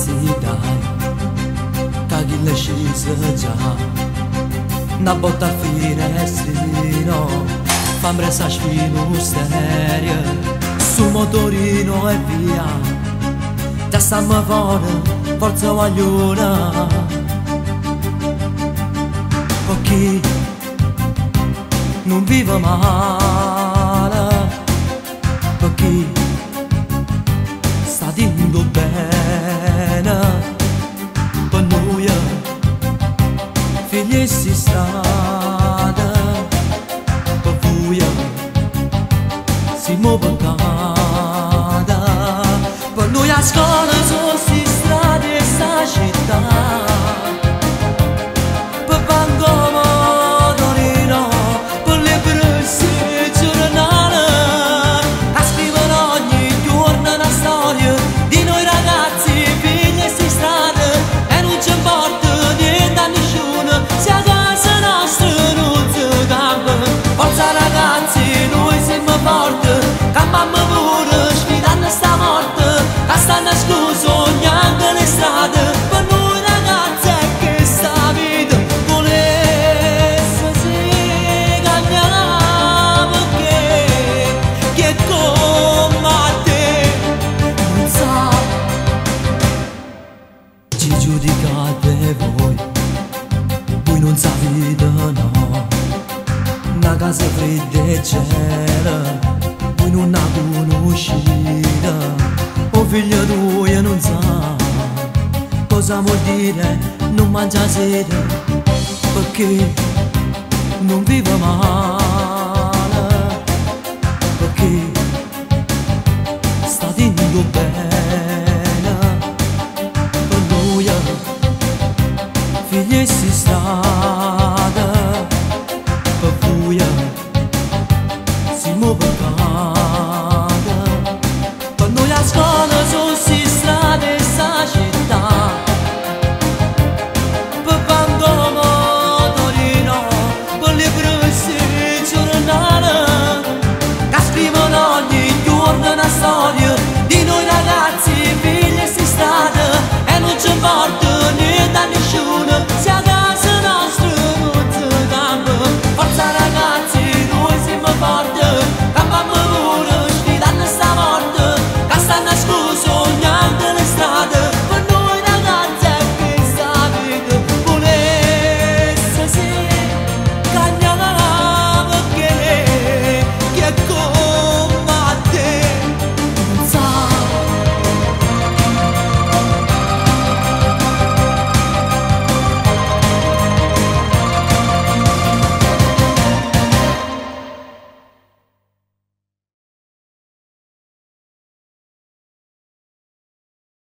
si dai, caghi le scese già, una botta al finestrino, fammi sa sfilo stereo, su motorino e via, già stiamo fuori, forza guagliona, perché non vivo male, perché sta dicendo bene per noi figli si strada per voi si muove cada per noi a scuola sono si strade e sta città per Bangoma Torino per le prese giornali a scrivere ogni giorno una storia di noi ragazzi figli si strada e non ci importa niente a nessuno se a casa nostra non si cambia forza ragazzi noi siamo forti cambiamo pure sfidando sta morte a stanno scuso neanche le strade per noi ragazzi è che sta vita volesse si camminiamo che come te non sa ci giudicate voi non sapete no una casa fredda e c'era voi non la conoscete o figlio tuo non sa cosa vuol dire non mangia sera perché non vive mai